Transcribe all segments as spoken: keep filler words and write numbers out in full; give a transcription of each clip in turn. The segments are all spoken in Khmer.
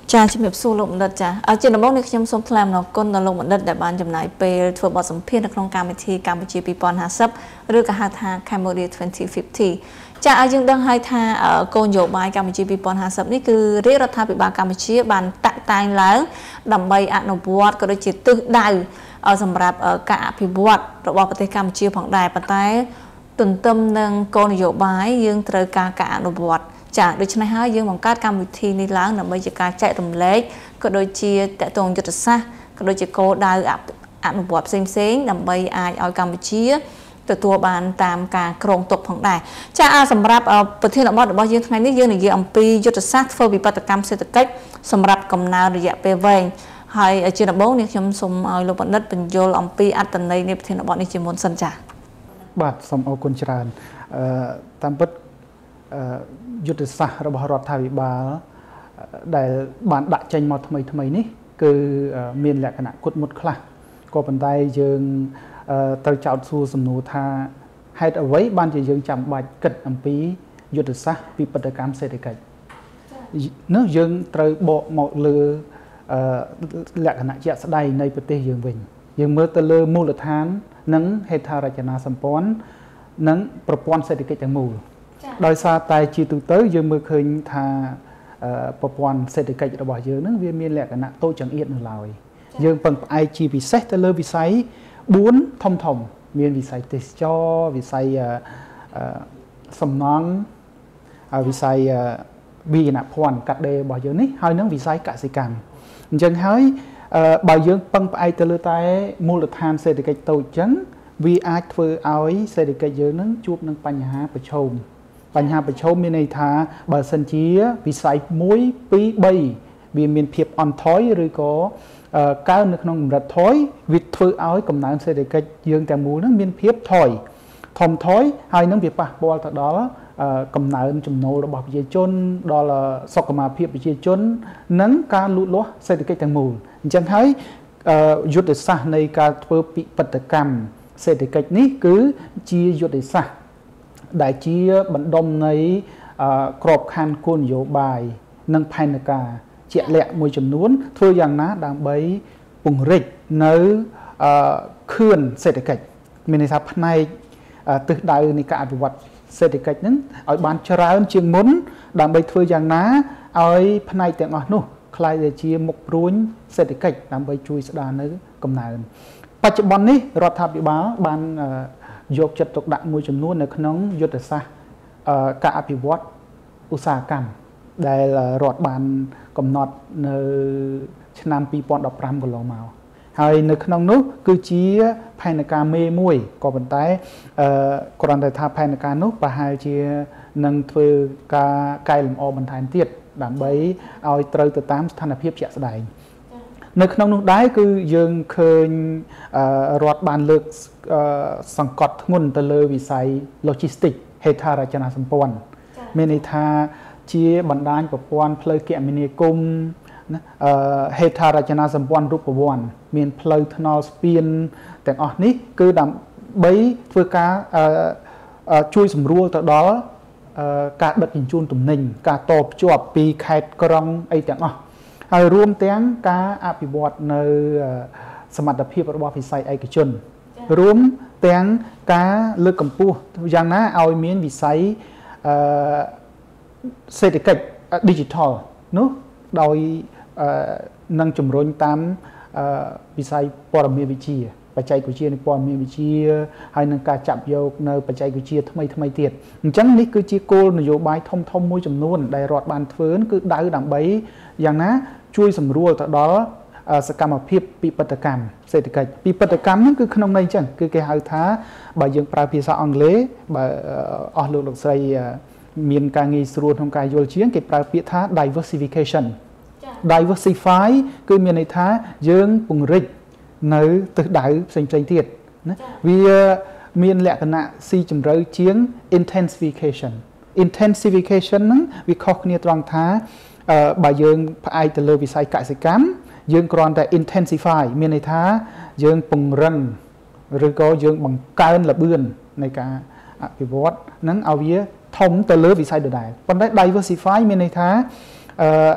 ចាជំរាបសួរលោកបណ្ឌិតចាជាដំបូងនេះខ្ញុំសូមថ្លែងអំណរគុណដល់លោកបណ្ឌិតដែលបានចំណាយពេលធ្វើបទសម្ភាសន៍នៅក្នុងកម្មវិធីកម្ពុជាពីរពាន់ហាសិបឬក៏ហៅថា Cambodia twenty fifty ចាឲ្យយើងដឹងហើយថាគោលនយោបាយកម្ពុជាពីរពាន់ហាសិបនេះគឺរាជរដ្ឋាភិបាលកម្ពុជាបានតាក់តែងឡើងដើម្បីអនុវត្តក៏ដូចជាទិសដៅសម្រាប់ការអភិវឌ្ឍរបស់ប្រទេសកម្ពុជាផងដែរប៉ុន្តែទន្ទឹមនឹងគោលនយោបាយយើងត្រូវការការអនុវត្តចាដូច្នេះហើយយើងបង្កើតកម្មវិធីនេះឡើងដើម្បីជាការចែករំលែកក៏ដូចជាតកតងយុទ្ធសាស្ត្រក៏ដូចជាគោលដៅអនុវត្តផ្សេងផ្សេងដើម្បីអាចឲ្យកម្ពុជាទទួលបានតាមការគ្រោងទុកផងដែរចាសម្រាប់ប្រធានបទរបស់យើងថ្ងៃនេះយើងនិយាយអំពីយុទ្ធសាស្ត្រធ្វើវិបត្តិកម្មសេដ្ឋកិច្ចសម្រាប់កំណើនរយៈពេលវែងហើយជាដំបូងនេះខ្ញុំសូមឲ្យលោកបណ្ឌិតបញ្យល់អំពីអត្ថន័យនៃប្រធានបទនេះជាមុនសិនចាបាទសូមអរគុណច្រើនអឺតាមពិតយុទ្ធសាស្ត្ររបស់រដ្ឋាភិបាលដែលបានដាក់ចេញមកថ្មីថ្មីនេះគឺមានលក្ខណៈគុតមុតខ្លះក៏ប៉ុន្តែយើងត្រូវចោទសួរសំណួរថាហេតុអ្វីបានជាយើងចាំបាច់គិតអំពីយុទ្ធសាស្ត្រវិបត្តិកម្មសេដ្ឋកិច្ចនោះយើងត្រូវបកមកលើលក្ខណៈជាក់ស្ដែងនៃប្រទេសយើងវិញយើងមើលទៅលើមូលដ្ឋាននិងហេដ្ឋារចនាសម្ព័ន្ធនិងប្រព័ន្ធសេដ្ឋកិច្ចទាំងមូលដោយសារតែជាទូទៅយើងមើលឃើញថាប្រព័ន្ធសេដ្ឋកិច្ចរបស់យើងនឹងវាមានលក្ខណៈតូចចង្អៀតនៅឡើយយើងពឹងផ្អែកជាពិសេសទៅលើវិស័យបួនធំធំមានវិស័យទេសចរវិស័យសំណង់វិស័យវិញ្ញាណភ័ណ្ឌកាត់ដេររបស់យើងនេះហើយនឹងវិស័យកសិកម្មអញ្ចឹងហើយបើយើងពឹងផ្អែកទៅលើតែមូលដ្ឋានសេដ្ឋកិច្ចតូចអញ្ចឹងវាអាចធ្វើឲ្យសេដ្ឋកិច្ចយើងនឹងជួបនឹងបញ្ហាប្រឈមបញ្ហាប្រឈមមានន័យថាបើសិនជាវិស័យមួយពីរបីវាមានភាពអន់ថយឬក៏កើននៅក្នុងកម្រិតថយវាធ្វើឲ្យកំណើនសេដ្ឋកិច្ចយើងទាំងមូលនឹងមានភាពថយធំថយហើយនឹងវាប៉ះពាល់ទៅដល់កំណើនចំណូលរបស់ប្រជាជនដល់សុខភាពប្រជាជននិងការលូតលាស់សេដ្ឋកិច្ចទាំងមូលអញ្ចឹងហើយយុទ្ធសាស្ត្រនៃការធ្វើពិបត្តិកម្មសេដ្ឋកិច្ចនេះគឺជាយុទ្ធសាស្ត្រដែលជាបណ្ដុំនៃក្របខ័ណ្ឌគោលនយោបាយនិងផែនការជាក់លាក់មួយចំនួនធ្វើយ៉ាងណាដើម្បីពង្រីកនៅខឿនសេដ្ឋកិច្ចមានន័យថាផ្នែកទិសដៅនៃការអភិវឌ្ឍសេដ្ឋកិច្ចហ្នឹងឲ្យបានច្រើនជាងមុនដើម្បីធ្វើយ៉ាងណាឲ្យផ្នែកទាំងអស់នោះคล้ายទៅជាមុខព្រួញសេដ្ឋកិច្ចដើម្បីជួយស្ដារនៅកំណើនបច្ចុប្បន្ននេះរដ្ឋាភិបាលបានយកចិត្តទុកដាក់មួយចំនួននៅក្នុងយុទ្ធសាស្ត្រការអភិវឌ្ឍឧស្សាហកម្មដែលរដ្ឋបានកំណត់នៅឆ្នាំពីរពាន់ដប់ប្រាំកន្លងមកហើយនៅក្នុងនោះគឺជាផែនការមេមួយក៏ប៉ុន្តែគ្រាន់តែថាផែនការនោះប្រហែលជានឹងធ្វើការកែលម្អបន្ថែមទៀតដើម្បីឲ្យត្រូវទៅតាមស្ថានភាពជាក់ស្ដែងនៅក្នុងនោះដែរគឺយើងឃើញរដ្ឋបានលើកសង្កត់ធ្ងន់ទៅលើវិស័យ logistics ហេដ្ឋារចនាសម្ព័ន្ធមានន័យថាជាបណ្ដាញប្រព័ន្ធផ្លូវគមនាគមន៍ហេដ្ឋារចនាសម្ព័ន្ធរូបវន្តមានផ្លូវថ្នល់ស្ពានទាំងអស់នេះគឺដើម្បីធ្វើការជួយសម្រួលទៅដល់ការដឹកជញ្ជូនទំនិញការតភ្ជាប់ពីខេត្តក្រុងអីទាំងអស់ហើយរួមទាំងការអភិវឌ្ឍនៅសមត្ថភាពរបស់វិស័យឯកជនរួមទាំងការលើកកម្ពស់យ៉ាងណាឲ្យមានវិស័យសេដ្ឋកិច្ច digital នោះដោយនឹងជំរុញតាមវិស័យព័ត៌មានវិទ្យាបច្ចេកវិទ្យានៃព័ត៌មានវិទ្យាហើយនឹងការចាប់យកនៅបច្ចេកវិទ្យាថ្មីថ្មីទៀតអញ្ចឹងនេះគឺជាគោលនយោបាយធំធំមួយចំនួនដែលរដ្ឋបានធ្វើគឺដៅដើម្បីយ៉ាងណាជួយសម្រួលទៅដល់សកម្មភាពពិបត្តិកម្មសេដ្ឋកិច្ចពិបត្តិកម្មហ្នឹងគឺក្នុងន័យអញ្ចឹងគឺគេហៅថាបើយើងប្រើភាសាអង់គ្លេសបើអស់លោកលោកស្រីមានការងាយស្រួលក្នុងការយល់ជាងគេប្រើពាក្យថា diversification diversify គឺមានន័យថាយើងពង្រីកនៅទិសដៅផ្សេងផ្សេងទៀតណាវាមានលក្ខណៈស៊ីជម្រៅជាង intensification intensification ហ្នឹងវាខុសគ្នាត្រង់ថាបើយើងផ្អែកទៅលើវិស័យកសិកម្មយើងគ្រាន់តែ intensify មានន័យថាយើងពង្រឹងឬក៏យើងបង្កើនល្បឿននៃការអភិវឌ្ឍនឹងឲ្យវាធំទៅលើវិស័យដដែលប៉ុន្តែ diversify មានន័យថា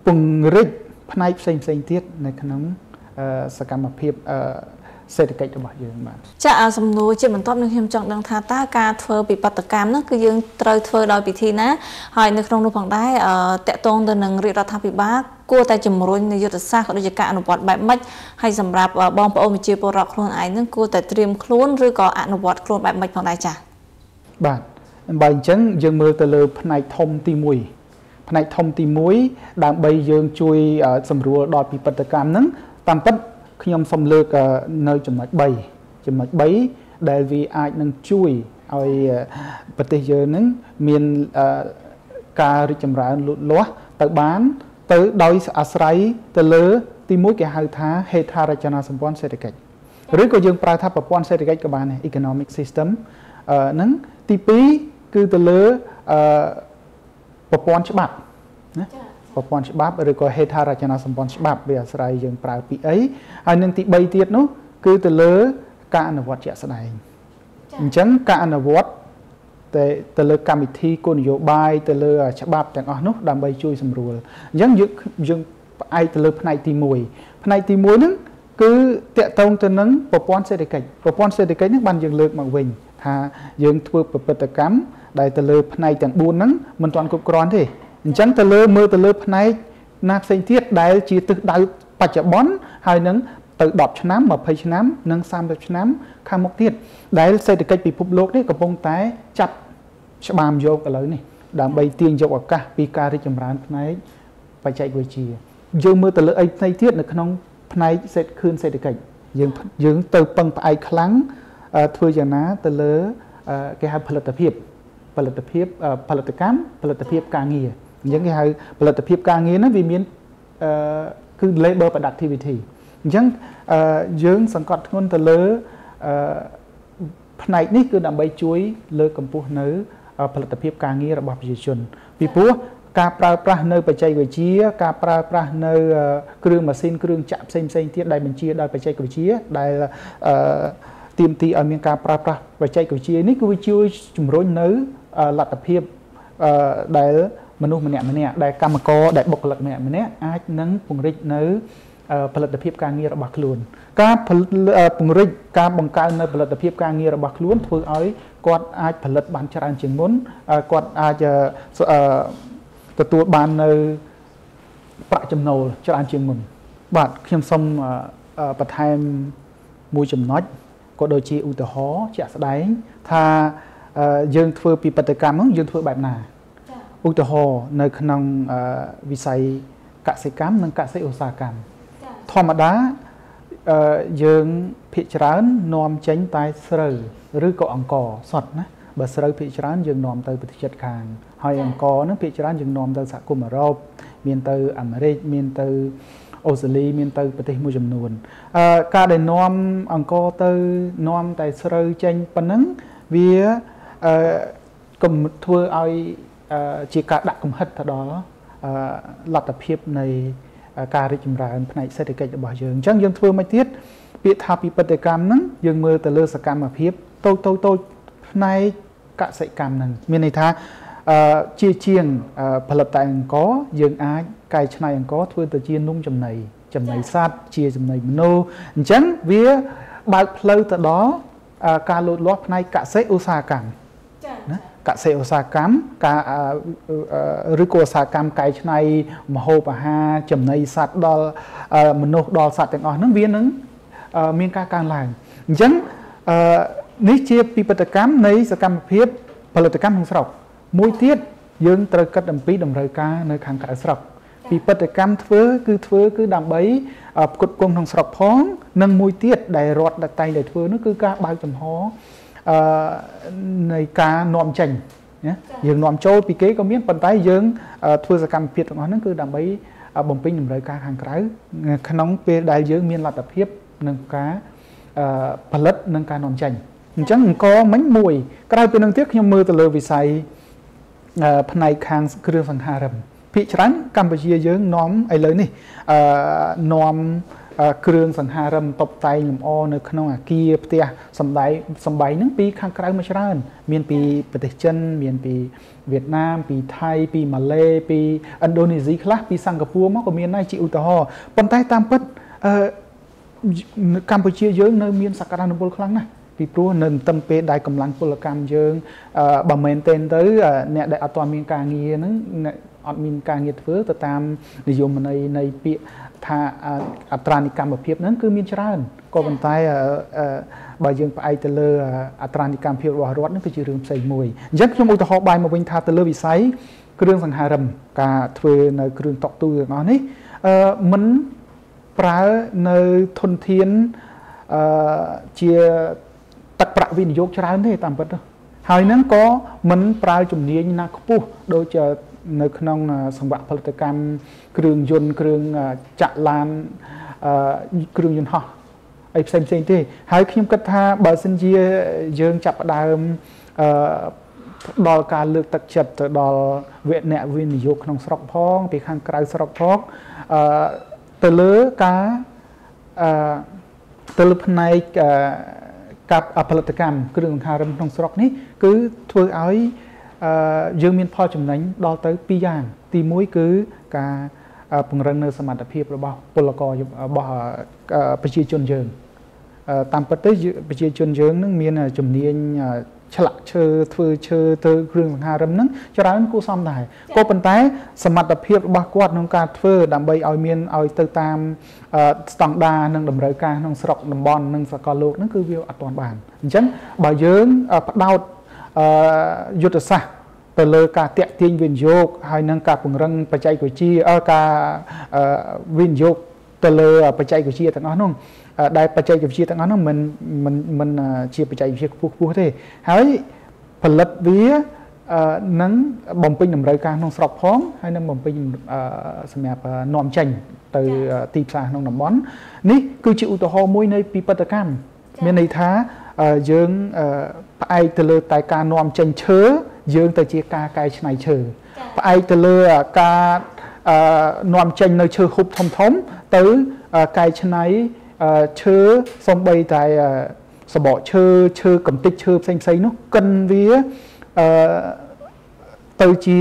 ពង្រឹងផ្នែកផ្សេងផ្សេងទៀតនៅក្នុងសកម្មភាពសេដ្ឋកិច្ចរបស់យើងបាទចាអាសំណួរជាបន្តនឹងខ្ញុំចង់ដឹងថាតើការធ្វើពិបត្តិកម្មនោះគឺយើងត្រូវធ្វើដោយពិធីណាហើយនៅក្នុងនោះផងដែរតកតងទៅនឹងរាជរដ្ឋាភិបាលគួរតែជំរុញនយោបាយសាស្ត្រដូចជាការអនុវត្តបែបម៉េចហើយសម្រាប់បងប្អូនប្រជាពលរដ្ឋខ្លួនឯងនឹងគួរតែត្រៀមខ្លួនឬក៏អនុវត្តខ្លួនបែបម៉េចផងដែរចាបាទបើអញ្ចឹងយើងមើលទៅលើផ្នែកធំទីមួយផ្នែកធំទីមួយដើម្បីយើងជួយសម្រួលដល់ពិបត្តិកម្មហ្នឹងតាមពិតខ្ញុំសូមលើកនៅចំណុច3ចំណុច3ដែលវាអាចនឹងជួយឲ្យប្រទេសយើងនឹងមានការរីកចម្រើនលូតលាស់ទៅបានទៅដោយអាស្រ័យទៅលើទីមួយគេហៅថាហេដ្ឋារចនាសម្ព័ន្ធសេដ្ឋកិច្ចឬក៏យើងប្រើថាប្រព័ន្ធសេដ្ឋកិច្ចក៏បានដែរ economic system ហ្នឹងទីពីរគឺទៅលើប្រព័ន្ធច្បាប់ណាប្រព័ន្ធច្បាប់ឬក៏ហេដ្ឋារចនាសម្ព័ន្ធច្បាប់វាអាស្រ័យយើងប្រើពីអីហើយនឹងទីបីទៀតនោះគឺទៅលើការអនុវត្តជាក់ស្ដែងអញ្ចឹងការអនុវត្តតែទៅលើកម្មវិធីគោលនយោបាយទៅលើច្បាប់ទាំងអស់នោះដើម្បីជួយសម្រួលអញ្ចឹងយើងយើងផ្អែកទៅលើផ្នែកទីមួយផ្នែកទីមួយហ្នឹងគឺតកតងទៅនឹងប្រព័ន្ធសេដ្ឋកិច្ចប្រព័ន្ធសេដ្ឋកិច្ចហ្នឹងបានយើងលើកមកវិញថាយើងធ្វើប្រព្រឹត្តកម្មដែលទៅលើផ្នែកទាំងបួនហ្នឹងមិនទាន់គ្រប់គ្រាន់ទេអញ្ចឹងទៅលើមើលទៅលើផ្នែកណាផ្សេងទៀតដែលជាទិសដៅបច្ចុប្បន្នហើយនឹងទៅដប់ឆ្នាំម្ភៃឆ្នាំនិងសាមសិបឆ្នាំខាងមុខទៀតដែលសេដ្ឋកិច្ចពិភពលោកនេះកំពុងតែចាប់ច្បាមយកឥឡូវនេះដើម្បីទាញយកឱកាសពីការរីកចម្រើនផ្នែកបច្ចេកវិទ្យាយើងមើលទៅលើអីផ្នែកទៀតនៅក្នុងផ្នែកសេដ្ឋកិច្ចសេដ្ឋកិច្ចយើងយើងទៅពឹងផ្អែកខ្លាំងធ្វើយ៉ាងណាទៅលើគេហៅផលិតភាពផលិតភាពផលិតកម្មផលិតភាពការងារអញ្ចឹងគេហៅផលិតភាពការងារហ្នឹងវាមានគឺ labor productivity អញ្ចឹងយើងសង្កត់ធ្ងន់ទៅលើផ្នែកនេះគឺដើម្បីជួយលើកកម្ពស់នៅផលិតភាពការងាររបស់ប្រជាជនពីព្រោះការប្រើប្រាស់នៅបច្ចេកវិទ្យាការប្រើប្រាស់នៅគ្រឿងម៉ាស៊ីនគ្រឿងចាក់ផ្សេងផ្សេងទៀតដែលបញ្ជាដោយបច្ចេកវិទ្យាដែលទាមទារឲ្យមានការប្រើប្រាស់បច្ចេកវិទ្យានេះគឺវាជួយជំរុញនៅលទ្ធភាពដែលមនុស្សម្នាក់ម្នាក់ដែលកម្មករដែលបុគ្គលិកម្នាក់ម្នាក់អាចនឹងពង្រីកនៅផលិតភាពការងាររបស់ខ្លួនការពង្រីកការបង្កើននៅផលិតភាពការងាររបស់ខ្លួនធ្វើឲ្យគាត់អាចផលិតបានច្រើនជាងមុនគាត់អាចទទួលបាននៅប្រាក់ចំណូលច្រើនជាងមុនបាទខ្ញុំសូមបន្ថែមមួយចំណុចក៏ដូចជាឧទាហរណ៍ជាក់ស្ដែងថាយើងធ្វើពិបត្តិកម្មហ្នឹងយើងធ្វើបែបណាឧទាហរណ៍នៅក្នុងវិស័យកសិកម្មនិងកសិឧស្សាហកម្មធម្មតាយើងភាគច្រើននាំចេញតែស្រូវឬក៏អង្ករសុទ្ធណាបើស្រូវភាគច្រើនយើងនាំទៅប្រទេសជិតខាងហើយអង្ករហ្នឹងភាគច្រើនយើងនាំទៅសហគមន៍អឺរ៉ុបមានទៅអាមេរិកមានទៅអូស្ត្រាលីមានទៅប្រទេសមួយចំនួនការដែលនាំអង្ករទៅនាំតែស្រូវចេញប៉ុណ្ណឹងវាកុំធ្វើឲ្យជាការដាក់កំហិតទៅដល់លទ្ធភាពនៃការរីកចម្រើនផ្នែកសេដ្ឋកិច្ចរបស់យើងអញ្ចឹងយើងធ្វើមកទៀតពាក្យថាពិបត្តិកម្មហ្នឹងយើងមើលទៅលើសកម្មភាពតូចតូចតូចផ្នែកកសិកម្មហ្នឹងមានន័យថាជាជាងផលិតតែអង្ករយើងអាចកែច្នៃអង្ករធ្វើទៅជានំចំណីចំណីសត្វជាចំណីមនុស្សអញ្ចឹងវាបើកផ្លូវទៅដល់ការលូតលាស់ផ្នែកកសិឧស្សាហកម្មណាកសិឧស្សាហកម្មការឬក៏ឧស្សាហកម្មកែច្នៃម្ហូបអាហារចំណីសត្វដល់មនុស្សដល់សត្វទាំងអស់ហ្នឹងវានឹងមានការកើនឡើងអញ្ចឹងនេះជាពិបត្តិកម្មនៃសកម្មភាពផលិតកម្មក្នុងស្រុកមួយទៀតយើងត្រូវគិតអំពីតម្រូវការនៅខាងក្រៅស្រុកពិបត្តិកម្មធ្វើគឺធ្វើគឺដើម្បីផ្គត់ផ្គង់ក្នុងស្រុកផងនិងមួយទៀតដែលរដ្ឋតែងតែធ្វើនោះគឺការបើកចំហនៃការនាំចេញណាយើងនាំចូលពីគេក៏មានប៉ុន្តែយើងធ្វើសកម្មភាពទាំងអស់ហ្នឹងគឺដើម្បីបំពេញតម្រូវការខាងក្រៅក្នុងពេលដែលយើងមានលទ្ធភាពនឹងការផលិតនិងការនាំចេញអញ្ចឹងអង្គមិញមួយក្រៅពីនឹងទៀតខ្ញុំមើលទៅលើវិស័យផ្នែកខាងគ្រឿងសង្ហារិមភាគច្រើនកម្ពុជាយើងនាំឥឡូវនេះនាំគ្រឿងសង្ហារឹមតុបតែងលម្អនៅក្នុងអាគារផ្ទះសំដៅសំបីហ្នឹងពីខាងក្រៅមកច្រើនមានពីប្រទេសចិនមានពីវៀតណាមពីថៃពីម៉ាឡេពីឥណ្ឌូនេស៊ីខ្លះពីសិង្ហបុរីមកក៏មានដែរជាឧទាហរណ៍ប៉ុន្តែតាមពិតអឺកម្ពុជាយើងនៅមានសក្តានុពលខ្លាំងណាស់ពីព្រោះនៅតាមពេលដែលកម្លាំងពលកម្មយើងបើមែនទេទៅអ្នកដែលអត់ទាន់មានការងារហ្នឹងអត់មានការងារធ្វើទៅតាមនិយមន័យនៃពាក្យថាអត្រានិកម្មភាពហ្នឹងគឺមានច្រើនក៏ប៉ុន្តែបើយើងផ្អែកទៅលើអត្រានិកម្មភាពរបស់រដ្ឋហ្នឹងគឺជារឿងផ្សេងមួយអញ្ចឹងខ្ញុំឧទាហរណ៍បាយមកវិញថាទៅលើវិស័យគ្រឿងសង្ហារឹមការធ្វើនៅគ្រឿងតុកទូទាំងអស់នេះអឺមិនប្រើនៅធនធានអឺជាទឹកប្រាក់វិនិយោគច្រើនទេតាមពិតហើយហ្នឹងក៏មិនប្រើជំនាញណាខ្ពស់ដូចនៅក្នុងសង្វាក់ផលិតកម្មគ្រឿងយន្តគ្រឿងចាក់ឡានគ្រឿងយន្តហោះអីផ្សេងផ្សេងទេហើយខ្ញុំគិតថាបើសិនជាយើងចាប់ផ្ដើមអឺដល់ការលើកទឹកចិត្តទៅដល់អ្នកវិនិយោគក្នុងស្រុកផងពីខាងក្រៅស្រុកផងអឺទៅលើការអឺទៅលើផ្នែកការផលិតកម្មគ្រឿងសង្ហារឹមក្នុងស្រុកនេះគឺធ្វើឲ្យយើងមានផលចំណេញដល់ទៅពីរយ៉ាងទីមួយគឺការពង្រឹងនៅសមត្ថភាពរបស់ពលកររបស់ប្រជាជនយើងតាមពិតទៅប្រជាជនយើងនឹងមានជំនាញឆ្លាក់ឈើធ្វើឈើទៅគ្រឿងសង្ហារឹមហ្នឹងច្រើនគួរសមដែរក៏ប៉ុន្តែសមត្ថភាពរបស់គាត់ក្នុងការធ្វើដើម្បីឲ្យមានឲ្យទៅតាមស្តង់ដារនិងតម្រូវការក្នុងស្រុកតំបន់និងសកលលោកហ្នឹងគឺវាអត់ទាន់បានអញ្ចឹងបើយើងផ្ដោតយុទ្ធសាស្ត្រទៅលើការតាក់ទាញវិនិយោគហើយនឹងការពង្រឹងបច្ចេកវិទ្យាការវិនិយោគទៅលើបច្ចេកវិទ្យាទាំងអស់នោះដែលបច្ចេកវិទ្យាទាំងអស់នោះមិនមិនមិនជាបច្ចេកវិទ្យាខ្ពស់ខ្ពស់ទេហើយផលិតវានឹងបំពេញតម្រូវការក្នុងស្រុកផងហើយនឹងបំពេញសម្រាប់នាំចេញទៅទីផ្សារក្នុងតំបន់នេះគឺជាឧទាហរណ៍មួយនៃពិពិធកម្មមានន័យថាយើងផ្អែកទៅលើតែការនាំចេញឈើយើងទៅជាការកែច្នៃឈើផ្អែកទៅលើការនាំចេញនៅឈើហូបធំធំទៅកែច្នៃឈើសំបីតែសបកឈើឈើកំទេចឈើផ្សេងផ្សេងនោះកិនវាទៅជា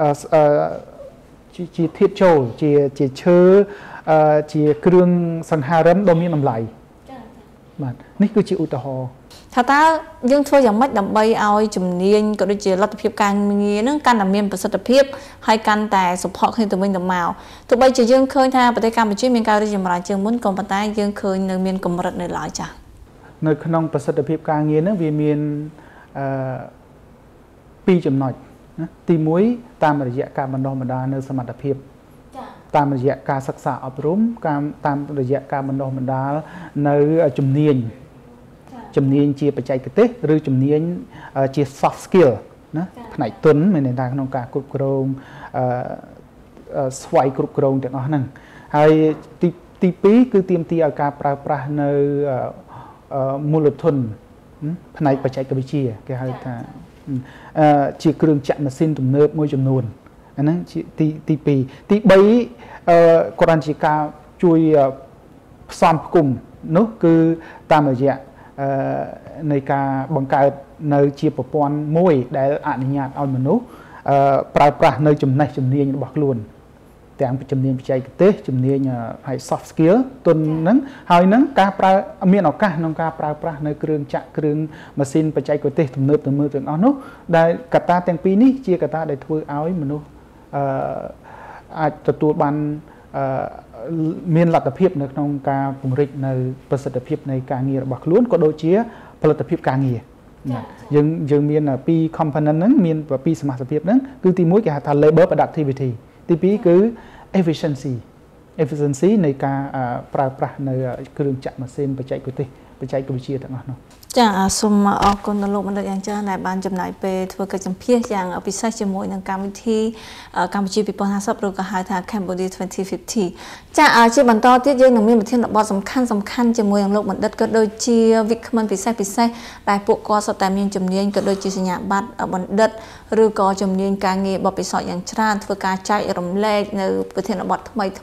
ជាធាតុចូលជាជាឈើជាគ្រឿងសង្ហារឹមដ៏មានតម្លៃបាទនេះគឺជាឧទាហរណ៍ថាតើយើងធ្វើយ៉ាងម៉េចដើម្បីឲ្យជំនាញក៏ដូចជាលទ្ធភាពការងារនឹងកាន់តែមានប្រសិទ្ធភាពហើយកាន់តែសុផកគ្នាទៅវិញទៅមកទោះបីជាយើងឃើញថាប្រទេសកម្ពុជាមានការរីកចម្រើនជាងមុនក៏ប៉ុន្តែយើងឃើញនៅមានកម្រិតនៅឡើយចា៎នៅក្នុងប្រសិទ្ធភាពការងារនឹងវាមានអឺពីរចំណុចណាទីមួយតាមរយៈការបណ្ដុះបណ្ដាលនៅសមត្ថភាពតាមរយៈការសិក្សាអប់រំការតាមរយៈការបណ្ដុះបណ្ដាលនៅជំនាញជំនាញជាបច្ចេកទេសឬជំនាញជា soft skill ណាផ្នែកទុនមានន័យថាក្នុងការគ្រប់គ្រងអឺស្វ័យគ្រប់គ្រងទាំងអស់ហ្នឹងហើយទីទីពីរគឺទាមទារឲ្យការប្រើប្រាស់នៅមូលធនផ្នែកបច្ចេកវិទ្យាគេហៅថាជាគ្រឿងចាក់ម៉ាស៊ីនទំនើបមួយចំនួនអាហ្នឹងជាទីទីពីរទីបីអឺគ្រាន់ជាការជួយផ្សំផ្គុំនោះគឺតាមរយៈនៃការបង្កើតនៅជាប្រព័ន្ធមួយដែលអនុញ្ញាតឲ្យមនុស្សប្រើប្រាស់នៅចំណេះជំនាញរបស់ខ្លួនទាំងជំនាញបច្ចេកទេសជំនាញហើយ soft skill ទុនហ្នឹងហើយហ្នឹងការប្រើមានឱកាសក្នុងការប្រើប្រាស់នៅគ្រឿងចាក់គ្រឿងម៉ាស៊ីនបច្ចេកទេសទំនើបទំនើបទាំងអស់នោះដែលកត្តាទាំងពីរនេះជាកត្តាដែលធ្វើឲ្យមនុស្សអឺអាចទទួលបានអឺមានលទ្ធភាពនៅក្នុងការពង្រីកនៅប្រសិទ្ធភាពនៃការងាររបស់ខ្លួនក៏ដូចជាផលិតភាពការងារយើងយើងមានពីរ component ហ្នឹងមានពីរសមាសភាពហ្នឹងគឺទីមួយគេហៅថា labor productivity ទីពីរគឺ efficiency efficiency នៃការប្រើប្រាស់នៅគ្រឿងចាក់ម៉ាស៊ីនបច្ចេកទេសបច្ចេកវិទ្យាទាំងអស់នោះចាសូមអរគុណដល់លោកបណ្ឌិតយ៉ាងច្រើនដែលបានចំណាយពេលធ្វើកិច្ចសម្ភាសន៍យ៉ាងពិសេសជាមួយនឹងកម្មវិធីកម្ពុជាពីរពាន់ហាសិបឬក៏ហៅថា Cambodia twenty fifty ចាជាបន្តទៀតយើងនឹងមានប្រធានបទសំខាន់សំខាន់ជាមួយនឹងលោកបណ្ឌិតក៏ដូចជាវិក្កាមពិសេសពិសេសដែលពួកគាត់សុទ្ធតែមានជំនាញក៏ដូចជាសញ្ញាបត្របណ្ឌិតឬក៏ជំនាញការងារបទពិសោធន៍យ៉ាងច្រើនធ្វើការចែករំលែកនៅប្រធានបទថ្មីថ្មីក៏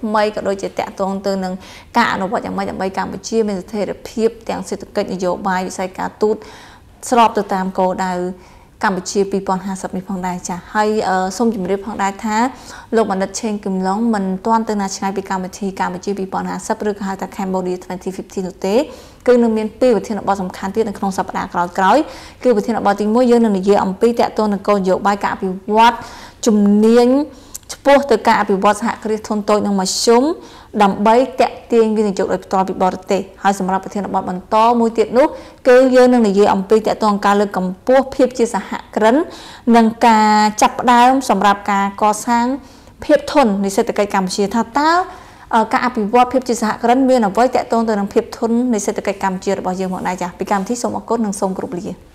โดยจะแตะตรงเตือนหนึ่งการอนุวัตอย่างไม่อย่างใบการบัญชีเป็นเทเลเพียบแต่งเศรษฐกิจนโยบายวิสัยการตูดสอบตัวตามโกดาวการบัญชีปีปอนห้าสิบมีพังได้จ้ะให้ส้มจุ่มเรียบพังได้ท้าโลกมันดัชเชนกึ่มล้องมันต้อนเตือนนาชไงปีการบัญชีการบัญชีปีปอนห้าสิบหรือการแต่แคมโบดีสองพันสิบห้านุเต้คือหนึ่งเมียนปีประเทศบอลสำคัญที่ในโครงสัปดาห์กลอยกลอยคือประเทศบอลติงมวยเยอะหนึ่งเยอะอัมปีแต่ตัวหนึ่งโกนโยบายการอภิวัตจุ่มเนียนเฉพาะตัวการอภิวัตสหกรณ์ทนโตยังมาชุ่มดำใบแตะเตียงวินิจฉัยโดยตัวปีบอลเตะให้สำหรับประเทศบอลมันโตมวยเตียนุคือเยอะหนึ่งเยอะอัมปีแต่ตัวการเลือกกำปั้วเพียบจีสหกรณ์นังการจับได้สำหรับการก่อสร้างเพียบทนในเศรษฐกิจการบัญชีท่าเต้าการอภิวัตเพียบจีสหกรณ์มีนเอาไว้แต่ตัวตัวนังเพียบทนในเศรษฐกิจการบัญชีระบายเยอะหมดได้จ้ะปีการที่สมอากรนังทรงกรุบลี